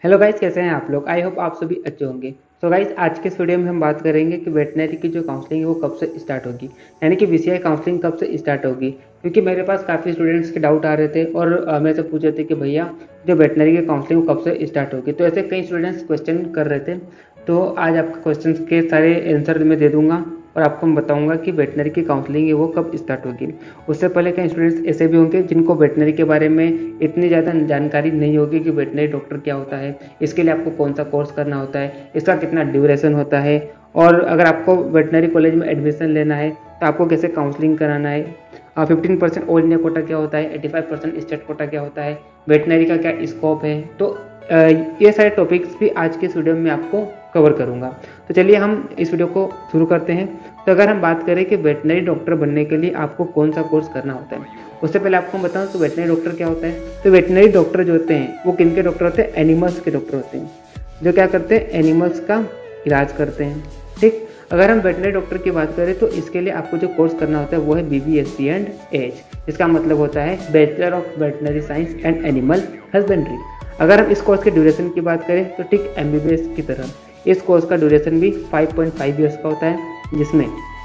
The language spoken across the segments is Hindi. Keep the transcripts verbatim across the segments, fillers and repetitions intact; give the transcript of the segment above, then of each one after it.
हेलो गाइस, कैसे हैं आप लोग। आई होप आप सभी अच्छे होंगे। सो गाइस, आज के इस वीडियो में हम बात करेंगे कि वेटनरी की जो काउंसलिंग है वो कब से स्टार्ट होगी, यानी कि वीसीआई काउंसलिंग कब से स्टार्ट होगी। क्योंकि मेरे पास काफ़ी स्टूडेंट्स के डाउट आ रहे थे और अ, मेरे से पूछ रहे थे कि भैया जो वेटनरी की काउंसलिंग वो कब से स्टार्ट होगी। तो ऐसे कई स्टूडेंट्स क्वेश्चन कर रहे थे। तो आज आपके क्वेश्चन के सारे आंसर मैं दे दूंगा और आपको मैं बताऊंगा कि वेटनरी की काउंसलिंग है वो कब स्टार्ट होगी। उससे पहले कई स्टूडेंट्स ऐसे भी होंगे जिनको वेटनरी के बारे में इतनी ज़्यादा जानकारी नहीं होगी कि वेटनरी डॉक्टर क्या होता है, इसके लिए आपको कौन सा कोर्स करना होता है, इसका कितना ड्यूरेशन होता है, और अगर आपको वेटनरी कॉलेज में एडमिशन लेना है तो आपको कैसे काउंसलिंग कराना है, fifteen percent all India quota क्या होता है, eighty five percent state quota क्या होता है, वेटनरी का क्या स्कोप है। तो अ, ये सारे टॉपिक्स भी आज के इस वीडियो में आपको कवर करूंगा। तो चलिए हम इस वीडियो को शुरू करते हैं। तो अगर हम बात करें कि वेटनरी डॉक्टर बनने के लिए आपको कौन सा कोर्स करना होता है, उससे पहले आपको बताऊं तो वेटनरी डॉक्टर क्या होता है। तो वेटनरी डॉक्टर जो होते हैं वो किन के डॉक्टर होते हैं, एनिमल्स के डॉक्टर होते हैं, जो क्या करते हैं, एनिमल्स का इलाज करते हैं। ठीक, अगर हम वेटनरी डॉक्टर की बात करें तो इसके लिए आपको जो कोर्स करना होता है वो है B B S C and H. इसका मतलब होता है bachelor of veterinary science and animal husbandry. अगर हम इस कोर्स के ड्यूरेशन की बात करें तो ठीक एम बी बी एस की तरह इस कोर्स का ड्यूरेशन भी फाइव पॉइंट फाइव ईयर्स का होता है, जिसमें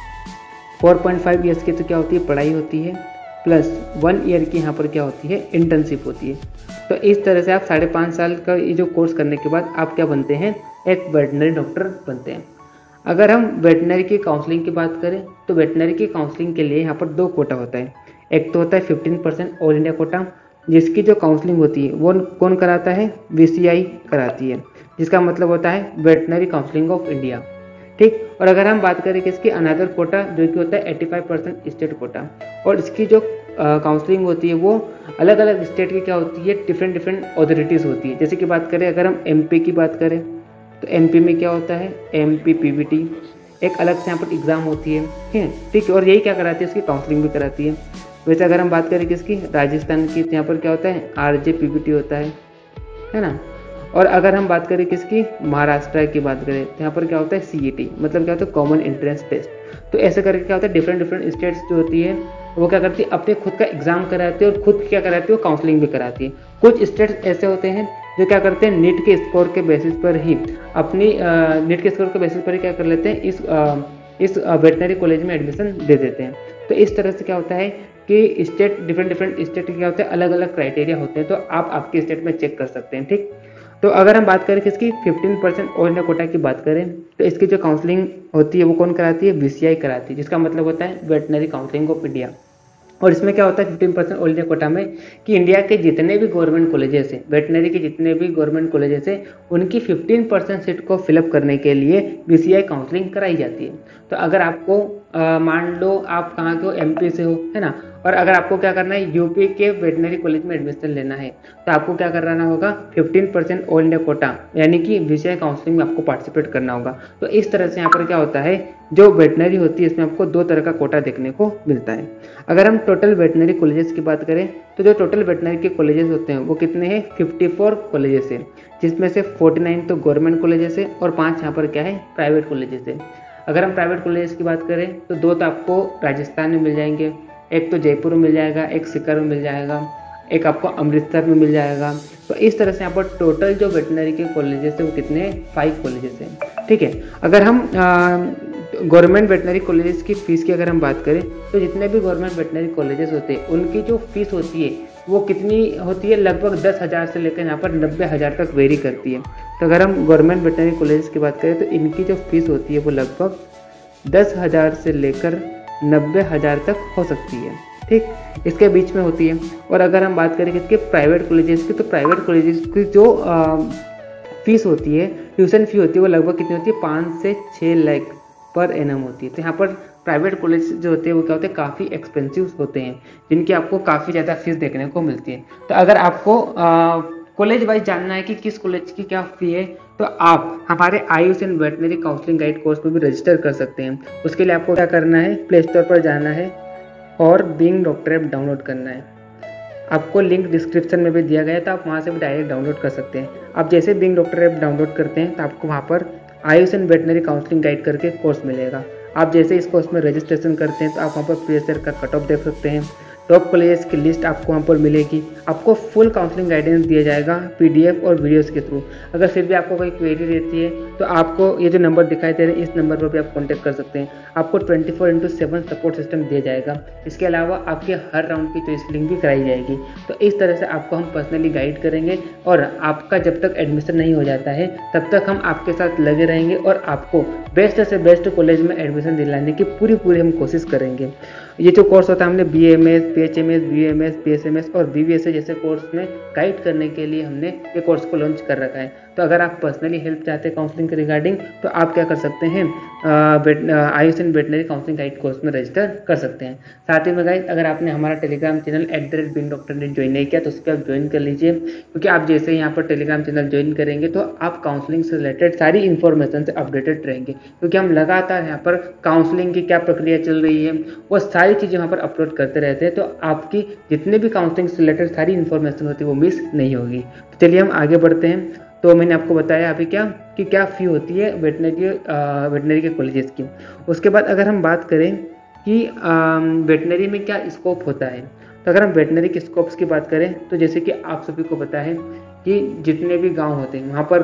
फोर पॉइंट फाइव ईयर्स की तो क्या होती है, पढ़ाई होती है, प्लस वन ईयर की यहाँ पर क्या होती है, इंटर्नशिप होती है। तो इस तरह से आप साढ़े पाँच साल का ये जो कोर्स करने के बाद आप क्या बनते हैं, एक वेटनरी डॉक्टर बनते हैं। अगर हम वेटनरी की काउंसलिंग की बात करें तो वेटनरी की काउंसलिंग के लिए यहाँ पर दो कोटा होता है। एक तो होता है fifteen percent all India quota, जिसकी जो काउंसलिंग होती है वो कौन कराता है, वी सी आई कराती है, जिसका मतलब होता है वेटनरी काउंसलिंग ऑफ इंडिया। ठीक, और अगर हम बात करें कि इसकी अनदर कोटा जो कि होता है eighty five percent state quota, और इसकी जो काउंसलिंग होती है वो अलग अलग स्टेट की क्या होती है, डिफरेंट डिफरेंट अथॉरिटीज़ होती है। जैसे कि बात करें, अगर हम एम पी की बात करें तो एम पी में क्या होता है, M P P V T, एक अलग से यहाँ पर एग्ज़ाम होती है। ठीक है, ठीक, और यही क्या कराती है, इसकी काउंसलिंग भी कराती है। वैसे अगर हम बात करें किसकी, राजस्थान की, तो यहाँ पर क्या होता है, R J P V T होता है है ना। और अगर हम बात करें किसकी, महाराष्ट्र की बात करें तो यहाँ पर क्या होता है, सी ई टी, मतलब क्या होता है, कॉमन एंट्रेंस टेस्ट। तो ऐसे करके क्या होता है, डिफरेंट डिफरेंट स्टेट्स जो होती है वो क्या करती है, अपने खुद का एग्जाम कराती है और खुद क्या कराती है, वो काउंसलिंग भी कराती है। कुछ स्टेट्स ऐसे होते हैं जो क्या करते हैं, नीट के स्कोर के बेसिस पर ही अपनी नीट के स्कोर के बेसिस पर ही क्या कर लेते हैं, इस आ, इस वेटनरी कॉलेज में एडमिशन दे देते हैं। तो इस तरह से क्या होता है कि स्टेट डिफरेंट डिफरेंट स्टेट के क्या होते हैं, अलग अलग क्राइटेरिया होते हैं। तो आप आपके स्टेट में चेक कर सकते हैं। ठीक, तो अगर हम बात करें कि इसकी fifteen percent all India quota की बात करें तो इसकी जो काउंसलिंग होती है वो कौन कराती है, वी सी आई कराती है, जिसका मतलब होता है वेटनरी काउंसलिंग ऑफ इंडिया। और इसमें क्या होता है fifteen percent all India quota में कि इंडिया के जितने भी गवर्नमेंट कॉलेजेस हैं, वेटनरी के जितने भी गवर्नमेंट कॉलेजेस हैं, उनकी फिफ्टीन परसेंट सीट को फिलअप करने के लिए बी सी आई काउंसलिंग कराई जाती है। तो अगर आपको मान लो आप कहाँ के हो, एम पी से हो, है ना, और अगर आपको क्या करना है, यू पी के वेटनरी कॉलेज में एडमिशन लेना है तो आपको क्या कराना होगा, fifteen percent all India quota, यानी कि बी सी आई काउंसलिंग में आपको पार्टिसिपेट करना होगा। तो इस तरह से यहाँ पर क्या होता है, जो वेटनरी होती है इसमें आपको दो तरह का कोटा देखने को मिलता है। अगर हम टोटल वेटनरी कॉलेजेस की बात करें तो जो टोटल वेटनरी के कॉलेजेस होते हैं वो कितने हैं, फिफ्टी फोर कॉलेजेस हैं, जिसमें से फोर्टी नाइन तो गवर्नमेंट कॉलेजेस है और पाँच यहाँ पर क्या है, प्राइवेट कॉलेजेस है। अगर हम प्राइवेट कॉलेजेस की बात करें तो दो तो आपको राजस्थान में मिल जाएंगे, एक तो जयपुर में मिल जाएगा, एक सीकर में मिल जाएगा, एक आपको अमृतसर में मिल जाएगा। तो इस तरह से यहाँ पर टोटल जो वेटनरी के कॉलेजेस है वो कितने, फाइव कॉलेजेस हैं। ठीक है, अगर हम गवर्नमेंट वेटनरी कॉलेजेस की फ़ीस की अगर हम बात करें तो जितने भी गवर्नमेंट वेटनरी कॉलेजेस होते हैं उनकी जो फीस होती है वो कितनी होती है, लगभग दस हज़ार से लेकर यहाँ पर नब्बे हज़ार तक वेरी करती है। तो अगर हम गवर्नमेंट वेटनरी कॉलेजेस की बात करें तो इनकी जो फीस होती है वो लगभग दस हज़ार से लेकर नब्बे हज़ार तक हो सकती है। ठीक, इसके बीच में होती है। और अगर हम बात करें किसके, प्राइवेट कॉलेजेस की, तो प्राइवेट कॉलेजेस की जो आ, फीस होती है, ट्यूशन फी होती है, वो लगभग कितनी होती है, पाँच से छः लाख पर एनम होती है। तो यहाँ पर प्राइवेट कॉलेज जो होते हैं वो क्या होते हैं, काफ़ी एक्सपेंसिव होते हैं, जिनकी आपको काफ़ी ज़्यादा फीस देखने को मिलती है। तो अगर आपको कॉलेज वाइज जानना है कि किस कॉलेज की क्या फ़ी है तो आप हमारे Ayush and veterinary counselling guide course में भी रजिस्टर कर सकते हैं। उसके लिए आपको क्या करना है, प्ले स्टोर पर जाना है और बीइंग डॉक्टर ऐप डाउनलोड करना है। आपको लिंक डिस्क्रिप्शन में भी दिया गया है, तो आप वहाँ से भी डायरेक्ट डाउनलोड कर सकते हैं। आप जैसे बीइंग डॉक्टर ऐप डाउनलोड करते हैं तो आपको वहाँ पर Ayush and veterinary counselling guide करके कोर्स मिलेगा। आप जैसे इस कोर्स में रजिस्ट्रेशन करते हैं तो आप वहाँ पर पी एस आर का कट ऑफ देख सकते हैं, टॉप कॉलेजेस की लिस्ट आपको वहाँ पर मिलेगी। आपको फुल काउंसलिंग गाइडेंस दिया जाएगा पीडीएफ और वीडियोस के थ्रू। अगर फिर भी आपको कोई क्वेरी रहती है तो आपको ये जो नंबर दिखाई दे रहे हैं इस नंबर पर भी आप कॉन्टैक्ट कर सकते हैं। आपको twenty four into seven support system दिया जाएगा। इसके अलावा आपके हर राउंड की चॉइस लिंक भी कराई जाएगी। तो इस तरह से आपको हम पर्सनली गाइड करेंगे और आपका जब तक एडमिशन नहीं हो जाता है तब तक हम आपके साथ लगे रहेंगे और आपको बेस्ट से बेस्ट कॉलेज में एडमिशन दिलाने की पूरी पूरी हम कोशिश करेंगे। ये जो कोर्स होता है हमने B M S, P H M S, B M S, P S M S और बी बी एस जैसे कोर्स में गाइड करने के लिए हमने ये कोर्स को लॉन्च कर रखा है। तो अगर आप पर्सनली हेल्प चाहते हैं काउंसलिंग के रिगार्डिंग तो आप क्या कर सकते हैं, Ayush veterinary counselling guide course में रजिस्टर कर सकते हैं। साथ ही में गाइस अगर आपने हमारा Telegram channel at the rate being doctor net join नहीं किया तो उस पर आप ज्वाइन कर लीजिए, क्योंकि आप जैसे ही यहाँ पर टेलीग्राम चैनल ज्वाइन करेंगे तो आप काउंसलिंग से रिलेटेड सारी इन्फॉर्मेशन से अपडेटेड रहेंगे, क्योंकि हम लगातार यहाँ पर काउंसलिंग की क्या प्रक्रिया चल रही है वो सारी चीज़ें वहाँ पर अपलोड करते रहते हैं। तो आपकी जितने भी काउंसलिंग से रिलेटेड सारी इन्फॉर्मेशन होती है वो मिस नहीं होगी। तो चलिए हम आगे बढ़ते हैं। तो मैंने आपको बताया अभी क्या कि क्या फ़ी होती है वेटनरी वेटनरी के कॉलेजेस की। उसके बाद अगर हम बात करें कि वेटनरी में क्या स्कोप होता है, तो अगर हम वेटनरी के स्कोप्स की बात करें तो जैसे कि आप सभी को पता है कि जितने भी गांव होते हैं वहाँ पर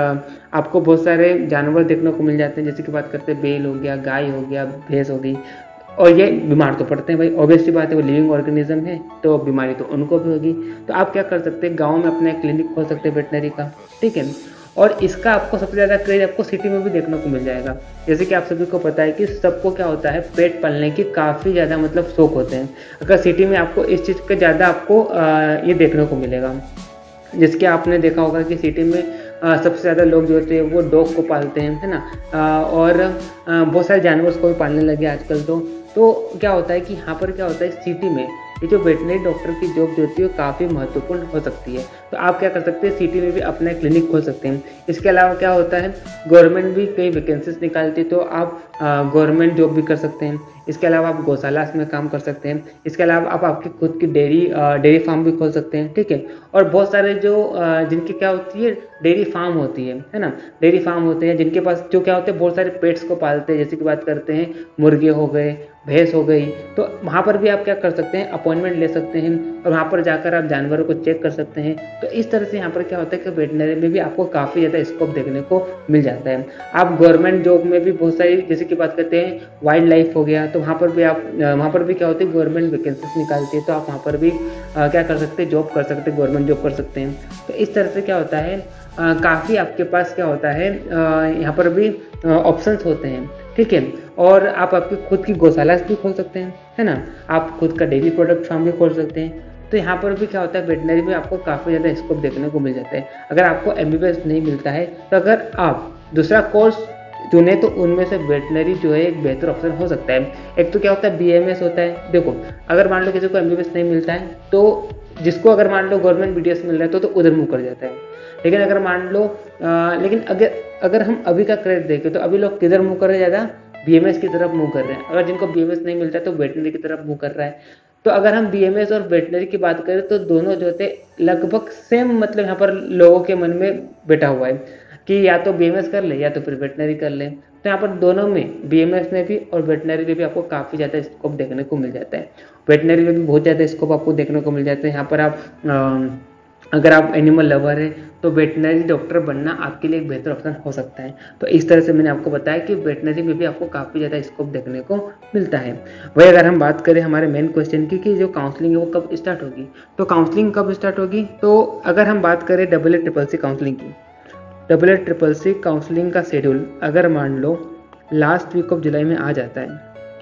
आ, आपको बहुत सारे जानवर देखने को मिल जाते हैं। जैसे कि बात करते हैं बैल हो गया, गाय हो गया, भैंस हो गई, और ये बीमार तो पड़ते हैं भाई, ऑब्वियसली बात है, वो लिविंग ऑर्गेनिज्म है तो बीमारी तो उनको भी होगी। तो आप क्या कर सकते हैं, गांव में अपना क्लिनिक खोल सकते हैं वेटनरी का, ठीक है। और इसका आपको सबसे ज़्यादा क्रेज आपको सिटी में भी देखने को मिल जाएगा। जैसे कि आप सभी को पता है कि सबको क्या होता है, पेट पालने की काफ़ी ज़्यादा मतलब शौक होते हैं। अगर सिटी में आपको इस चीज़ का ज़्यादा आपको आ, ये देखने को मिलेगा। जिसके आपने देखा होगा कि सिटी में आ, सबसे ज़्यादा लोग जो होते हैं वो डॉग को पालते हैं, है ना, आ, और आ, बहुत सारे जानवर को भी पालने लगे आजकल। तो तो क्या होता है कि यहाँ पर क्या होता है, सिटी में ये जो वेटनरी डॉक्टर की जॉब जो होती है वो काफ़ी महत्वपूर्ण हो सकती है। तो आप क्या कर सकते हैं, सिटी में भी अपना क्लिनिक खोल सकते हैं। इसके अलावा क्या होता है, गवर्नमेंट भी कई वैकेंसीज निकालती है तो आप गवर्नमेंट जॉब भी कर सकते हैं। इसके अलावा आप गौशाला में काम कर सकते हैं। इसके अलावा आप आपकी खुद की डेयरी डेयरी फार्म भी खोल सकते हैं, ठीक है। और बहुत सारे जो जिनकी क्या होती है डेयरी फार्म होती है है ना, डेयरी फार्म होते हैं जिनके पास जो क्या होते हैं बहुत सारे पेट्स को पालते हैं। जैसे कि बात करते हैं मुर्गे हो गए, भैंस हो गई, तो वहाँ पर भी आप क्या कर सकते हैं, अपॉइंटमेंट ले सकते हैं और वहाँ पर जाकर आप जानवरों को चेक कर सकते हैं। तो इस तरह से यहाँ पर क्या होता है कि वेटनरी में भी आपको काफ़ी ज़्यादा स्कोप देखने को मिल जाता है। आप गवर्नमेंट जॉब में भी बहुत सारी, जैसे कि बात करते हैं वाइल्ड लाइफ हो गया, तो वहाँ पर भी आप वहाँ पर भी क्या होती है गवर्नमेंट वैकेंसीज निकालती है, तो आप वहाँ पर भी आ, क्या कर सकते हैं, जॉब कर सकते हैं, गवर्नमेंट जॉब कर सकते हैं। तो इस तरह से क्या होता है, काफ़ी आपके पास क्या होता है, यहाँ पर भी ऑप्शंस होते हैं, ठीक है। और आप आपकी खुद की गौशाला भी खोल सकते हैं, है ना, आप खुद का डेयरी प्रोडक्ट फार्म भी खोल सकते हैं। तो यहाँ पर भी क्या होता है, वेटनरी में आपको काफ़ी ज़्यादा स्कोप देखने को मिल जाता है। अगर आपको एम बी बी एस नहीं मिलता है तो अगर आप दूसरा कोर्स चुने तो उनमें से वेटनरी जो है एक बेहतर ऑप्शन हो सकता है। एक तो क्या होता है बी एम एस होता है, देखो अगर मान लो किसी को एम बी बी एस नहीं मिलता है तो जिसको अगर मान लो गवर्नमेंट बी डी एस मिल रहा है तो, तो उधर मुँह कर जाता है। लेकिन अगर मान लो आ, लेकिन अगर अगर हम अभी का क्रेज देखें तो अभी लोग किधर मुँह कर रहे हैं, ज़्यादा बी एम एस की तरफ मुँह कर रहे हैं। अगर जिनको बी एम एस नहीं मिलता है तो वेटनरी की तरफ मुँह कर रहा है। तो अगर हम बी एम एस और वेटनरी की बात करें तो दोनों जो थे लगभग सेम, मतलब यहाँ पर लोगों के मन में बैठा हुआ है कि या तो बी एम एस कर ले या तो फिर वेटनरी कर ले। तो यहाँ पर दोनों में बी एम एस में भी और वेटनरी में भी आपको काफ़ी ज़्यादा स्कोप देखने को मिल जाता है। वेटनरी में भी बहुत ज़्यादा स्कोप आपको देखने को मिल जाता है। यहाँ पर आप आ, अगर आप एनिमल लवर है तो वेटनरी डॉक्टर बनना आपके लिए एक बेहतर ऑप्शन हो सकता है। तो इस तरह से मैंने आपको बताया कि वेटनरी में भी आपको काफ़ी ज़्यादा स्कोप देखने को मिलता है। वही अगर हम बात करें हमारे मेन क्वेश्चन की कि जो काउंसलिंग है वो कब स्टार्ट होगी, तो काउंसलिंग कब स्टार्ट होगी, तो अगर हम बात करें double A triple C counselling की, double A triple C counselling का शेड्यूल अगर मान लो लास्ट वीक ऑफ जुलाई में आ जाता है,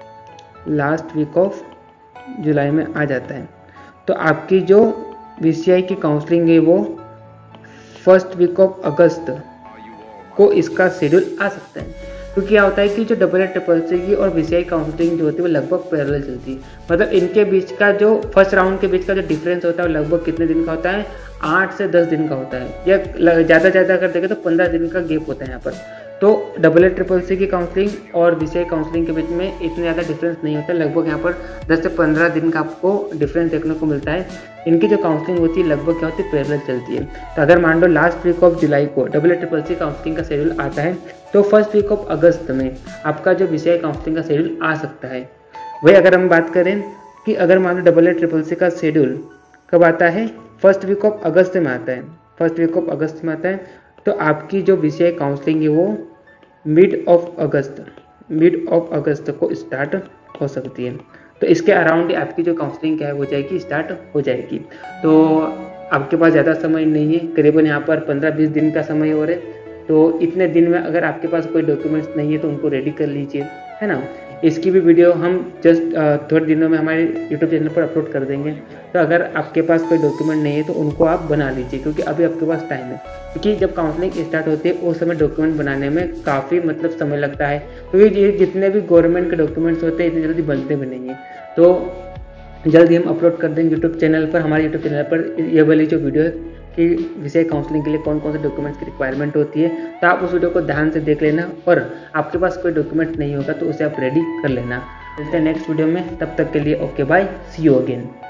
लास्ट वीक ऑफ जुलाई में आ जाता है तो आपकी जो बी सी आई की काउंसलिंग है वो फर्स्ट वीक ऑफ अगस्त को इसका शेड्यूल आ सकता है। क्योंकि क्या होता है कि जो डबल ए ट्रिपल सी की और बी सी आई काउंसलिंग जो होती है वो लगभग पैरेलल चलती है। मतलब इनके बीच का जो फर्स्ट राउंड के बीच का जो डिफरेंस होता है वो लगभग कितने दिन का होता है, आठ से दस दिन का होता है, या ज़्यादा ज़्यादा अगर देखें तो पंद्रह दिन का गैप होता है यहाँ पर। तो डबल ए ट्रिपल सी की काउंसलिंग और बी सी आई काउंसलिंग के बीच में इतने ज़्यादा डिफरेंस नहीं होता, लगभग यहाँ पर दस से पंद्रह दिन का आपको डिफरेंस देखने को मिलता है। इनकी जो काउंसलिंग होती है लगभग क्या होती है, पैरेलल चलती है। तो अगर मान लो लास्ट वीक ऑफ जुलाई को double A triple C counselling का शेड्यूल आता है तो फर्स्ट वीक ऑफ अगस्त में आपका जो बी सी आई काउंसलिंग का शेड्यूल आ सकता है। वही अगर हम बात करें कि अगर मान लो डबल ए ट्रिपल सी का शेड्यूल कब आता है, फर्स्ट वीक ऑफ अगस्त में आता है, फर्स्ट वीक ऑफ अगस्त में आता है, तो आपकी जो बी सी आई काउंसलिंग है वो mid of August mid of August को स्टार्ट हो सकती है। तो इसके अराउंड आपकी जो काउंसलिंग क्या है हो जाएगी, स्टार्ट हो जाएगी। तो आपके पास ज़्यादा समय नहीं है, करीबन यहाँ पर पंद्रह बीस दिन का समय हो रहा है। तो इतने दिन में अगर आपके पास कोई डॉक्यूमेंट्स नहीं है तो उनको रेडी कर लीजिए, है ना। इसकी भी वीडियो हम जस्ट थोड़े दिनों में हमारे यूट्यूब चैनल पर अपलोड कर देंगे। तो अगर आपके पास कोई डॉक्यूमेंट नहीं है तो उनको आप बना लीजिए, क्योंकि अभी आपके पास टाइम है। क्योंकि जब काउंसलिंग स्टार्ट होती है उस समय डॉक्यूमेंट बनाने में काफ़ी मतलब समय लगता है, क्योंकि ये जितने भी गवर्नमेंट के डॉक्यूमेंट्स होते हैं इतनी जल्दी बनते भी नहीं हैं। तो जल्दी हम अपलोड कर देंगे यूट्यूब चैनल पर, हमारे यूट्यूब चैनल पर ये वाली जो वीडियो है कि विषय काउंसलिंग के लिए कौन कौन से डॉक्यूमेंट्स की रिक्वायरमेंट होती है, तो आप उस वीडियो को ध्यान से देख लेना। और आपके पास कोई डॉक्यूमेंट नहीं होगा तो उसे आप रेडी कर लेना। मिलते हैं नेक्स्ट वीडियो में, तब तक के लिए okay bye, see you again.